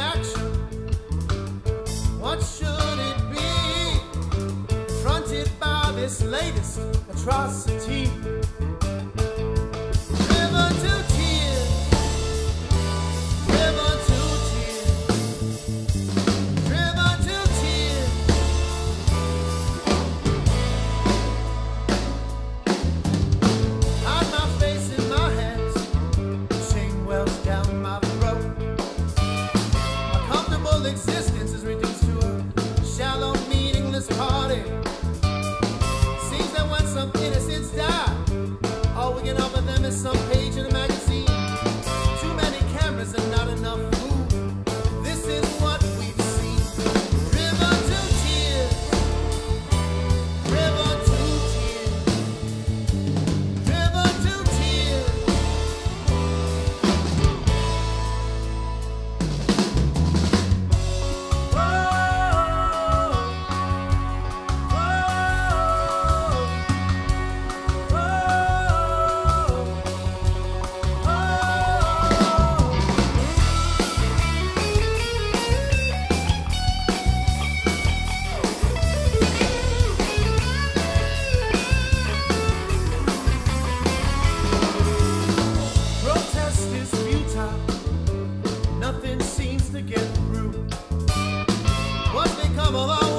reaction? What should it be? Confronted by this latest atrocity. River to tears, river to tears, river to tears. Hide my face in my hands, shame wells down my throat. My comfortable existence is reduced to a shallow, meaningless party. Seems that when some innocents die, all we can offer them is some page in a magazine. Too many cameras and not enough food. This is what we've seen. River to tears, river to tears, river to tears. Protest is futile, nothing seems to get through. What's become of our